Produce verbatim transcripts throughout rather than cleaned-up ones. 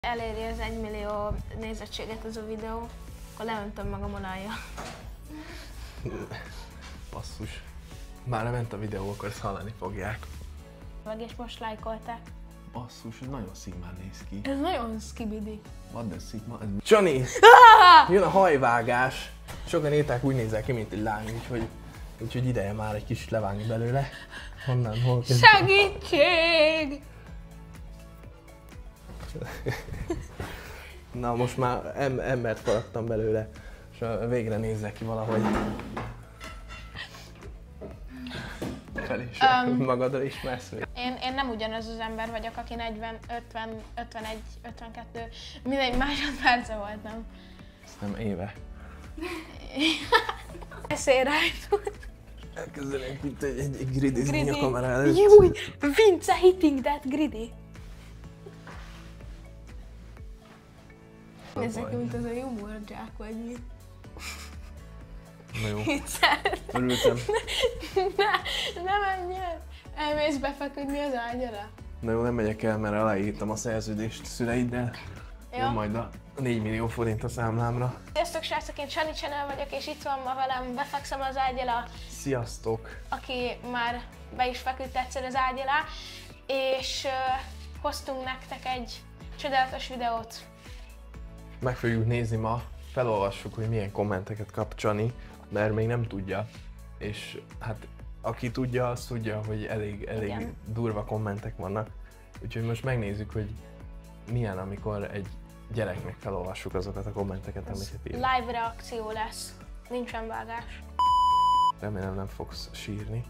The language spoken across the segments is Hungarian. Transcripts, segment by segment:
Eléri az egymillió nézettséget ez a videó, akkor leöntöm magam olajjal. Basszus. Már nem ment a videó, akkor ezt hallani fogják. Meg és most lájkolták. Basszus, ez nagyon szigmán néz ki. Ez nagyon skibidi. What the szigma? Johnny! Jön a hajvágás. Sokan írták, úgy nézel ki, mint egy lány, úgyhogy, úgyhogy ideje már egy kis levágni belőle. Honnan, hol kezdve? Segítség! Na most már em embert faragtam belőle, és végre nézzek ki valahogy. Fel is, um, magadra ismersz még? Én, én nem ugyanaz az ember vagyok, aki negyven, ötven, ötvenegy, ötvenkettő, mindegy másodperce voltam. Ez nem éve. Eszélyrájtott. Elkezdenénk mint egy, egy, egy gridizni a kamera előtt. Júj, Vince hitting that gridi. Nézzek ki, mint az a humordzsák vagy mi. Na jó. Vicceltem. Örültem. Ne, ne menj el. Elmész befeküdni az ágyra? Na jó, nem megyek el, mert aláírtam a szerződést szüleiddel. Jön majd a négy millió forint a számlámra. Sziasztok srácok, én Sunny Channel vagyok, és itt van ma velem, befekszem az ágy alá. Sziasztok! Aki már be is feküdt egyszer az ágy alá, és uh, hoztunk nektek egy csodálatos videót. Meg fogjuk nézni ma, felolvassuk, hogy milyen kommenteket kap Csani, mert még nem tudja. És hát aki tudja, az tudja, hogy elég, elég durva kommentek vannak. Úgyhogy most megnézzük, hogy milyen, amikor egy gyereknek felolvassuk azokat a kommenteket, amiket ír. Live reakció lesz, nincsen vágás. Remélem nem fogsz sírni.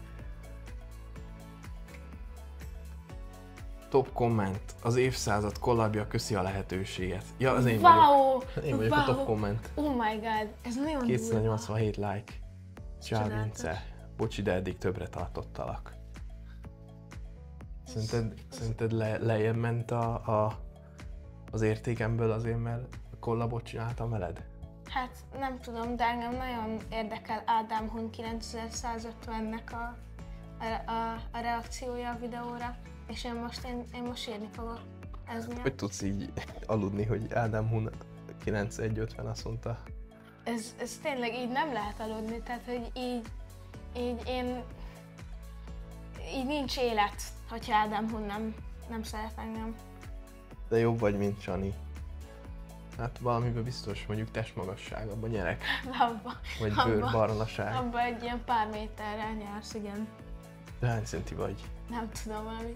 Top komment. Az évszázad kollabja, köszi a lehetőséget. Ja, az én wow, vagyok. Én vagyok wow. a top komment. Oh my god, ez nagyon kétszáznyolcvanhét like. Csá, Vince. Bocsi, de eddig többre tartottalak. Szerinted, szerinted le, lejjebb ment a, a, az értékemből azért, mert kollabot csináltam veled? Hát nem tudom, de engem nagyon érdekel Ádám Hun kilencezer-százötvennek a, a, a, a reakciója a videóra, és én most, én, én most írni fogok. Ez miatt. Hogy tudsz így aludni, hogy Ádám Hun kilencezer-százötven azt mondta? Ez, ez tényleg így nem lehet aludni, tehát hogy így, így én, így nincs élet, hogyha Ádám Hun nem, nem szeret engem. De jobb vagy, mint Csani. Hát valamiben biztos, mondjuk testmagasságban nyerek. Abba, vagy bőrbarnaság. Abba egy ilyen pár méterrel nyersz, igen. De hány centi vagy? Nem tudom, valami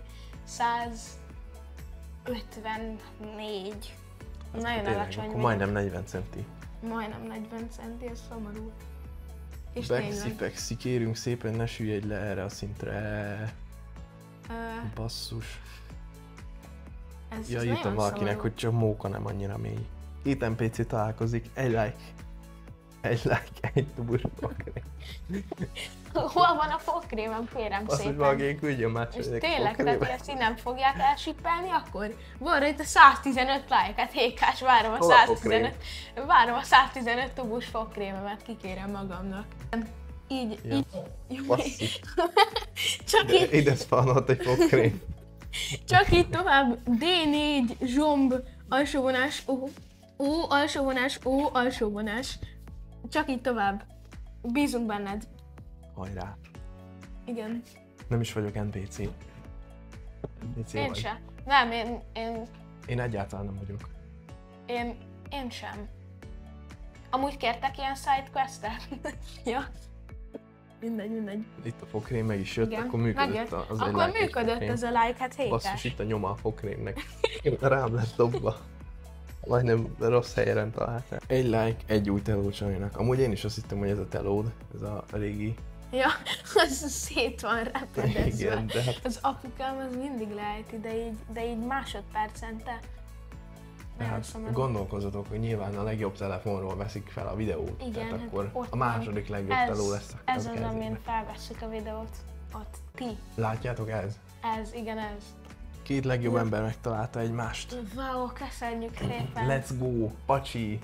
százötvennégy. Hát nagyon tényleg, alacsony. Akkor majdnem negyven centi. Majdnem negyven centi, ez szomorú. És Bekszi, Bekszi, kérünk szépen, ne süllyedj le erre a szintre. Ö... Basszus. Ez, ja, ez írtam valakinek, szomorú. hogy csak móka nem annyira mély. Két em pé cé találkozik, egy like. Egy like, egy tubus fokrém. Hol van a fogkrémem, kérem Azt, szépen. hogy valaki küldjön már És csak tényleg, tehát hogy ezt így nem fogják elsippelni, akkor van itt a száztizenöt like, hát hékás, várom a, száztizenöt, várom a száztizenöt tubus fogkrémemet, kikérem magamnak. Így, ja. így, Basszik. Csak De így, ide szpanolt egy fogkrém. csak így tovább, dé négy, zsomb, alsóvonás, ó, ó, alsóvonás, ó, alsóvonás. Csak így tovább. Bízunk benned. Hajrá. Igen. Nem is vagyok en pé cé. en pé cé Én vagy. sem. Nem, én, én, Én egyáltalán nem vagyok. én, én sem. Amúgy kértek ilyen sidequestet? Ja. Mindegy, mindegy. Itt a fogkrém meg is jött, Igen, akkor működött megjött. az Akkor egy like működött fogkrém. ez a like, hát hétás. Basszus, itt a nyoma a fogkrémnek. Rám lett dobva. Majdnem rossz helyen találtál. Egy like, egy új teló Csaninak. Amúgy én is azt hittem, hogy ez a telód, ez a régi. Ja, az szét van repedezve. Igen, de hát... Az apukám az mindig lejti, de így, de így másodpercente. Tehát gondolkozzatok, hogy nyilván a legjobb telefonról veszik fel a videót. Igen, tehát hát akkor ott a második legjobb ez, teló lesz a Ez az, amin felvesszük a videót. Ott ti. Látjátok ez? Ez, igen ez. Két legjobb ja. ember megtalálta egymást. Wow, köszönjük szépen. Let's go, pacsi!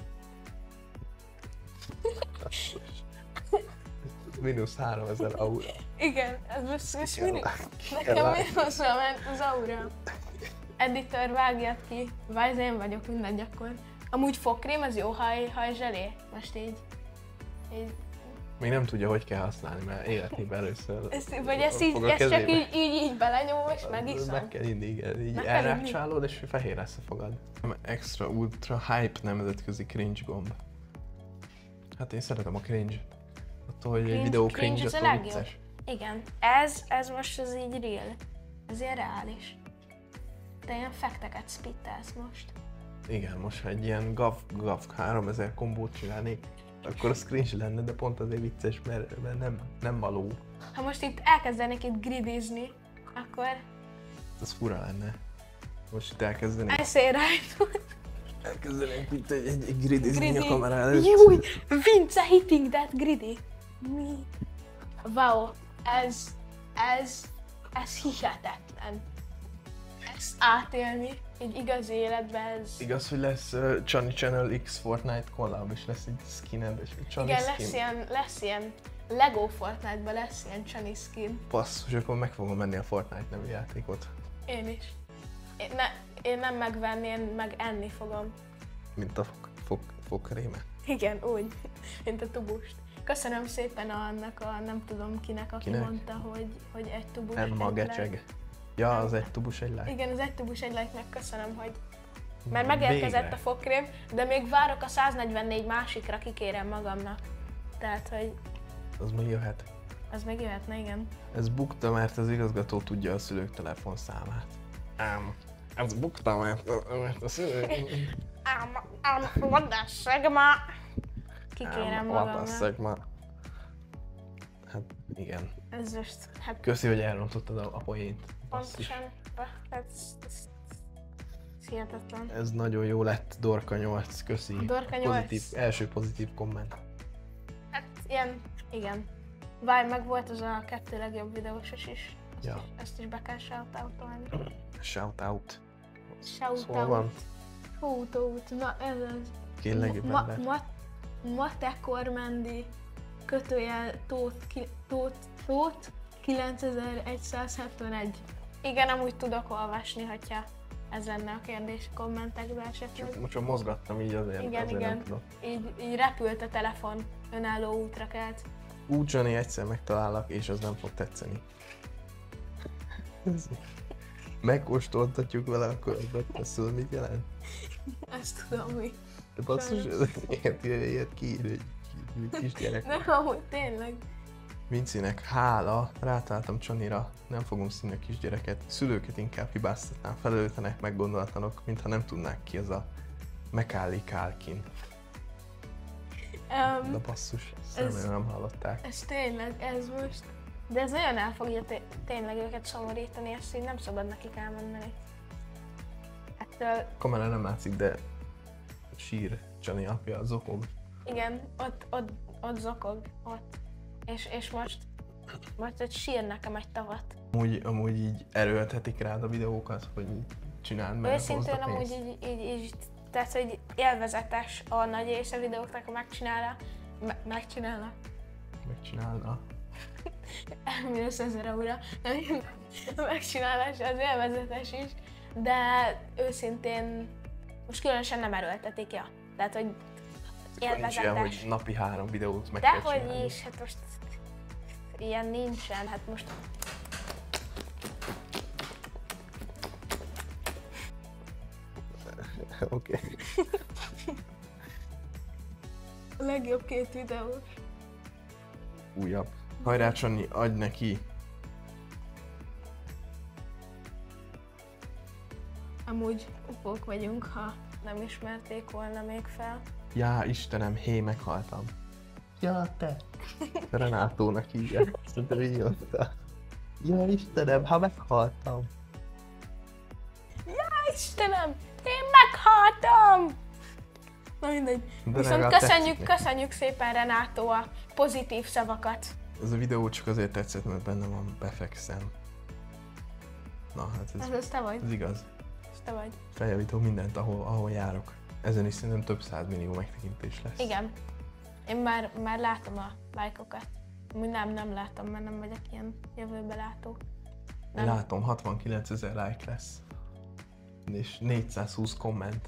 Minusz háromezer aura. Igen, ez most, most mindig. Nekem minuszra ment az aura. editor vágjad ki, vagy én vagyok, mindegy akkor. Amúgy fogkrém, az jó haj, hajzselé? Most így, így. Még nem tudja, hogy kell használni, mert életében először Ezt, vagy ezt, így, ezt csak így, így, így belenyom, és megiszom. Meg kell inni, igen. Így Meg kell elrákcsálod, és fehér lesz a fogad. Extra ultra hype nemzetközi cringe gomb. Hát én szeretem a cringe-t. Attól, hogy Cringe- egy videó cringe cringe, az a attól legjobb. vicces. Igen, ez, ez most az így real. Ez ilyen reális. Te ilyen fekteket spittelsz most. Igen, most ha egy ilyen gav, gav háromezer kombót csinálnék, akkor az cringe lenne, de pont azért vicces, mert, mert nem, nem való. Ha most itt elkezdenék itt gridizni, akkor Ez fura lenne. Most itt elkezdenék, eszély rajta. elkezdenék itt egy, egy, egy gridizni Gridi. a kamera előtt. Júj, Vince hitting that gridi. Mi? Wow, ez, ez, ez hihetetlen. Ezt átélni egy igazi életben, ez... Igaz, hogy lesz uh, Chani Channel X Fortnite collab, és lesz egy skined, és egy Chani Igen, skin. lesz ilyen, lesz ilyen Lego Fortnite-ban lesz ilyen Chani skin. Basszus, akkor meg fogom menni a Fortnite nevű játékot. Én is. Én, ne, én nem megvenni, én meg enni fogom. Mint a fog, fog, fogkréme. Igen, úgy, mint a tubust. Köszönöm szépen annak a nem tudom kinek, aki Kinek? mondta, hogy, hogy egy tubus, Emma egy Gecseg. like. Ja, az egy tubus, egy like. Igen, az egy tubus, egy like-nek köszönöm, hogy... Mert megérkezett Végre. a fogkrém, de még várok a száznegyvennégy másikra, kikérem magamnak. Tehát, hogy Az még jöhet. az még jöhetne, igen. Ez bukta, mert az igazgató tudja a szülők telefonszámát. Ám, ez bukta, mert, mert a szülők... Ám, ám, vadásszeg már! Kikérem magamnak. Vadasszeg már. Hát igen. Ez most, hát Köszi, hogy elrontottad a, a poént. Basszus. pontosan, ez, ez, ez hihetetlen. Ez nagyon jó lett, Dorka nyolc, köszi. Dorka nyolc. Pozitív, első pozitív komment. Hát ilyen, igen. Várj, meg volt az a kettő legjobb videósos is. Ezt, Ja. is, ezt is be kell shoutoutolni. Shout out. Shoutout. Hol van? Shoutout. Na ez az. Ki legjobb Ma, ember? ma, Mate Kormendi kötőjel Tóth, ki, Tóth, Tóth kilencezeregyszázhetvenegy. Igen, amúgy tudok olvasni, hogyha ez lenne a kérdés a kommentekben esetleg. Csak, most csak mozgattam így azért, Igen, azért igen. nem tudok. Így, így repült a telefon, önálló útra kelt. Úgy, Johnny, egyszer megtalállak, és az nem fog tetszeni. Ez- Megkóstoltatjuk vele, akkor azt tudod, mit jelent? Ezt tudom mi. De basszus, ez ilyet, ilyet kiír egy kisgyerek. Nem, amúgy tényleg. Vincinek hála, rátaláltam Csonira, nem fogom színni a kisgyereket, szülőket inkább hibáztatnám, felelőtlenek, meggondolatlanok, mintha nem tudnák ki az a Macaulay Culkin. De Um, basszus, ez- szemben nem hallották. ez tényleg, ez most. De ez nagyon el fogja té- tényleg őket szomorítani, ezt így nem szabad nekik elmondani. Ettől, Kamera nem látszik, de sír Csani apja, az okog. igen, ott, ott, ott zokog, ott. És, és most, most ott sír nekem egy tavat. Amúgy, amúgy így erőltetik rád a videókat, hogy csináld, mert hozd Őszintén a amúgy pénzt. így, így, így, tehát hogy élvezetes a nagy része videóknak, ha megcsinálna, me- megcsinálna. Megcsinálna. Elmész ezer euróra, a megcsinálás az élvezetes is, de őszintén most különösen nem erőltetik, ja. Tehát, hogy Nincs ilyen, élvezetes. hogy napi három videót meg kell Dehogy csinálni. is, hát most ilyen nincsen, hát most Oké. a legjobb két videó. Újabb. Hajrá Csani, adj neki! Amúgy upók vagyunk, ha nem ismerték volna még fel. Já, Istenem, hé, meghaltam. Ja, te! Renátónak hívják. Szerintem így mondta. Ja, Istenem, ha meghaltam. Istenem, én meghaltam! Na mindegy. De Viszont legalább köszönjük, tetszik neki. köszönjük szépen Renátó a pozitív szavakat. Ez a videó csak azért tetszett, mert benne van befekszem. Na, hát ez, Ez, ez te vagy, ez igaz. ez te vagy. Feljavítok mindent, ahol, ahol járok. Ezen is szerintem több százmillió megtekintés lesz. Igen. Én már, már látom a lájkokat. Amúgy nem, nem látom, mert nem vagyok ilyen jövőbe látó. Én látom, hatvankilencezer like lesz. És négyszázhúsz komment.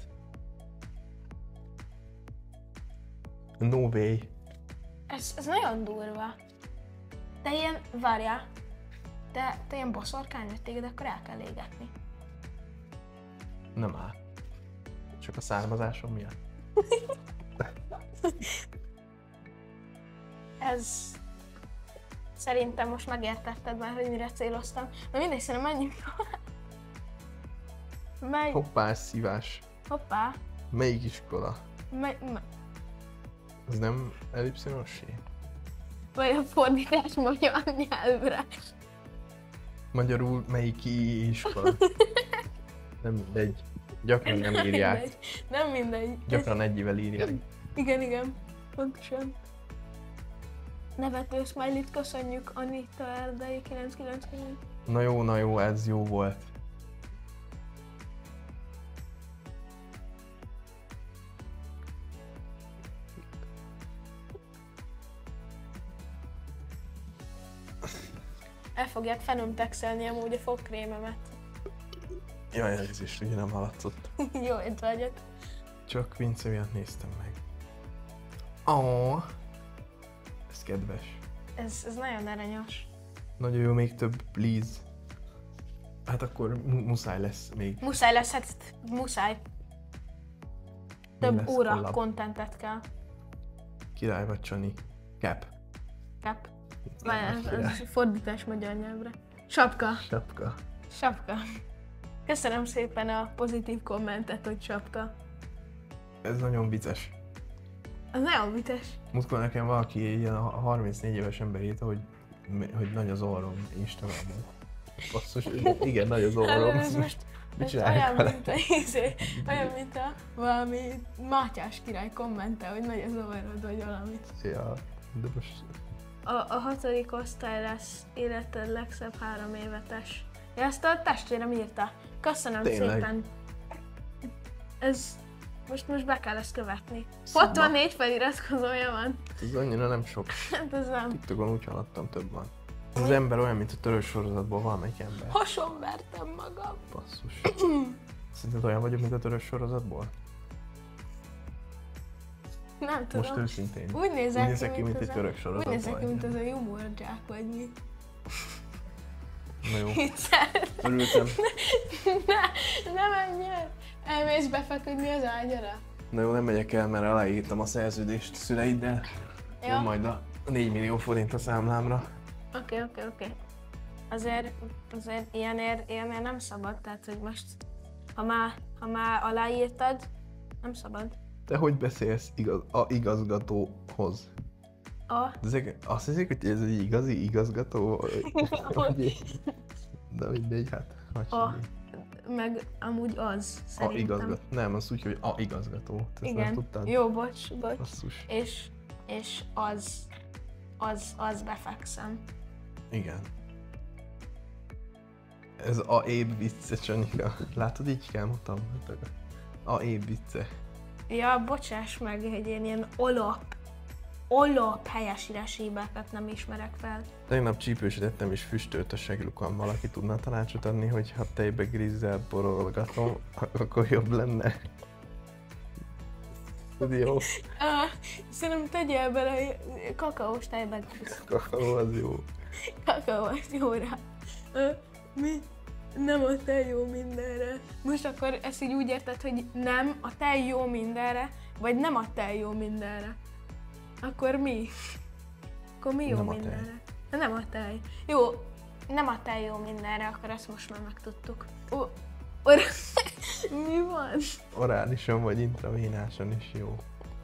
No way. Ez, ez nagyon durva. Te ilyen, várjál, te, te ilyen boszorkány vagy, téged akkor el kell égetni. Nem áll. Csak a származásom miatt. Ez... Szerintem most megértetted már, hogy mire céloztam. Na mindegy, szerintem menjünk tovább. Megy... Hoppás szívás. Hoppá. Melyik iskola? Megy... Me... Ez nem ellipszinossé? Vagy a fordítás magyar nyelvre. Magyarul melyik iskola? Nem mindegy. Gyakran nem írják. Mindegy. Nem mindegy. Gyakran egyivel írják. Igen, igen. Pontosan. Nevető smiley-t köszönjük Anita Erdei kilenc kilenc kilenc. Na jó, na jó, ez jó volt. El fogják fenomtexelni amúgy a fogkrémemet. Jaj, ez is ugye nem hallatszott. Jó étvágyat. Csak Vince miatt néztem meg. Ó, ez kedves. Ez, ez nagyon aranyos. Nagyon jó, még több, please. Hát akkor mu- muszáj lesz még. Muszáj lesz, hát muszáj. Több lesz óra collab? kontentet kell. Király vagy Csani. Cap. Cap. Várjál, ez, ez fordítás magyar nyelvre. Sapka. Sapka. Sapka. Köszönöm szépen a pozitív kommentet, hogy sapka. Ez nagyon vicces. Ez nagyon vicces. Múltkor nekem valaki ilyen a harmincnégy éves ember írta, hogy, hogy nagy az orrom Instagramon. Basszus, igen, nagy az orrom. Ez most Mit ez csinálják olyan, vele? mint a, izé, olyan, mint a valami Mátyás király kommente, hogy nagy az orrod, vagy valamit. Ja, de most... A, a hatodik osztály lesz életed legszebb három évetes. Ja, ezt a testvérem írta. Köszönöm Tényleg? szépen. Ez... Most, most be kell ezt követni. Szóval- hatvannégy feliratkozója van. Ez annyira nem sok. Hát ez nem. TikTokon úgy hallottam, több van. Ez az ember olyan, mint a törös sorozatból valamelyik ember. Hasonvertem magam. Basszus. Szerinted olyan vagyok, mint a törös sorozatból? Nem tudom. Most őszintén. Úgy nézek, Úgy nézek ki, mint az egy a- török Úgy sorozatból. nézek ki, mint engem. az a humorjack, vagy mi. Na jó, Viccelem. örültem. Ne, ne menj el! Elmész befeküdni az ágyara? Na jó, nem megyek el, mert aláírtam a szerződést szüleiddel. Ja. Jön majd a négy millió forint a számlámra. Oké, oké, oké. Azért, azért ilyenért, ilyenért nem szabad, tehát hogy most, ha már, ha már aláírtad, nem szabad. Te hogy beszélsz igaz, a igazgatóhoz? A, Ezek azt hiszik, hogy ez egy igazi igazgató? Vagy- De mindegy, hát. Hogy a, meg amúgy az, a szerintem. igazgató. Nem, az úgy, hogy a igazgató. Te ezt nem Igen, tudtad? jó, bocs, bocs. Basszus. És, és az, az, az befekszem. Igen. Ez a éb vicce, Csanika. Látod, így kell mutam. A éb vicce. Ja, bocsáss meg, hogy én ilyen olap, olap helyesírási hibákat nem ismerek fel. Tegnap csípősítettem és füstölt a seglukan. Valaki tudna tanácsot adni, hogy ha tejbe grízzel borolgatom, akkor jobb lenne. Ez jó. Uh, szerintem tegyél bele kakaós tejbe. Kakaó az jó. Kakaó, az jó rá. Uh, mi? Nem a tej jó mindenre. Most akkor ezt így úgy érted, hogy nem a tej jó mindenre, vagy nem a tej jó mindenre. Akkor mi? Akkor mi jó Nem a tej. mindenre? Nem a tej. Jó, nem a tej jó mindenre, akkor ezt most már megtudtuk. Ó, or... mi van? Orálisan vagy intravénásan is jó.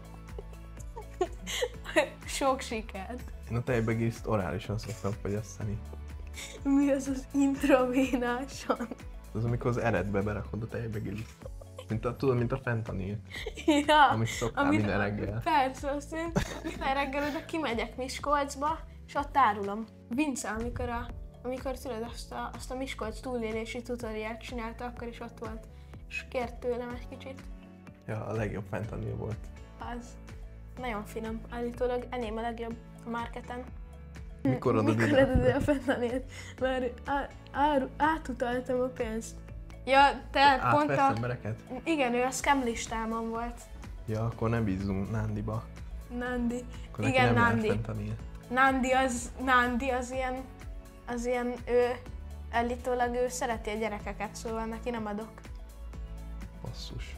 Sok sikert. Én a tejbe grízt orálisan szoktam fogyasztani. Mi az az intravénáson? Az amikor az eredbe berakod a tejbe grízt. Mint a, tudod, mint a fentanil, Ja, amit szoktál minden reggel. Persze, azt én minden reggel oda kimegyek Miskolcba, és ott árulom. Vince, amikor, a, amikor tudod, azt a, azt a Miskolc túlélési tutoriát csinálta, akkor is ott volt. És kért tőlem egy kicsit. Ja, a legjobb fentanil volt. Az nagyon finom. Állítólag enyém a legjobb a marketen. Mikor adod Mikor ide? adod ide a fentanylt? Már á, áru, átutaltam a pénzt. Ja, te pont Átvesz a... embereket? Igen, ő a scam listámon volt. Ja, akkor nem bízzunk Nándiba. Nandi. Akkor neki Igen, nem jár Nandi. fentanyl. Nandi az, Nandi az ilyen, az ilyen, ő, állítólag ő szereti a gyerekeket, szóval neki nem adok. Basszus.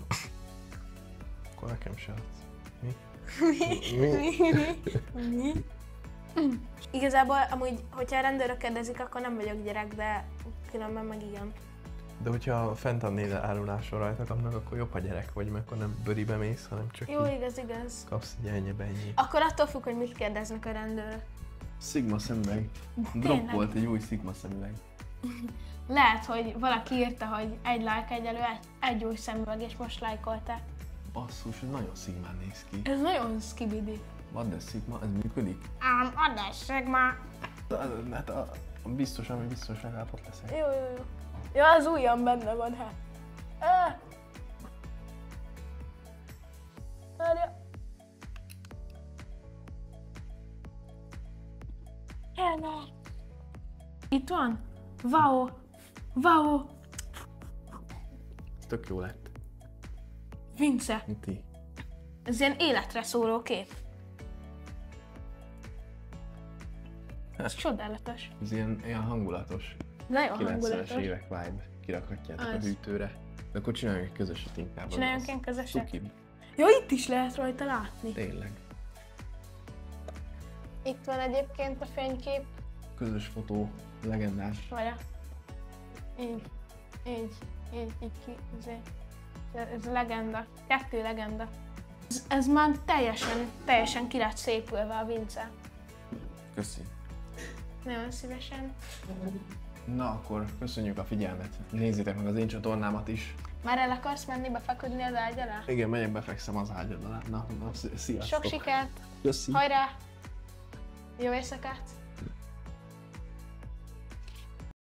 Akkor nekem se adsz. Mi? Mi? Mi? Igazából amúgy, hogyha a rendőrök kérdezik, akkor nem vagyok gyerek, de különben meg igen. De hogyha fentanyl áruláson rajta kapnak, akkor jobb, ha gyerek vagy, mert akkor nem bőribe mész, hanem csak Jó, így igaz, igaz. kapsz egy ennyibe ennyi. Akkor attól függ, hogy mit kérdeznek a rendőrök. Sigma szemüveg. Drop volt egy új Sigma szemüveg. Lehet, hogy valaki írta, hogy egy like egyelő egy, egy új szemüveg, és most lájkolták. Basszus, ez nagyon Sigmán néz ki. Ez nagyon skibidi. What the Sigma? Ez működik? Ám, adásság már. Hát a, a biztos, ami biztos legalább ott leszek. Jó, jó, jó. Ja, az ujjam benne van, hát. Ah. Várja. Hello. Itt van? Wow. Wow. Ez tök jó lett. Vince, Ti. ez ilyen életre szóló kép. Ez csodálatos. Ez ilyen, ilyen hangulatos. Nagyon kilencvenes hangulatos. évek vibe. Kirakhatjátok a Az. hűtőre. De akkor csináljunk egy közöset inkább. Csináljunk az ilyen közöset? cukibb. Ja, itt is lehet rajta látni. Tényleg. Itt van egyébként a fénykép. Közös fotó, legendás. Várja. Így, így, így, így ki, ezért. Ez legenda. Kettő legenda. Ez, ez már teljesen, teljesen ki lett szépülve a Vince. Köszi. Nagyon szívesen. Na akkor köszönjük a figyelmet. Nézzétek meg az én csatornámat is. Már el akarsz menni befeküdni az ágy alá? Igen, megyek, befekszem az ágyad alá. Na, na, sziasztok. Sok sikert! Köszi. Hajrá! Jó éjszakát!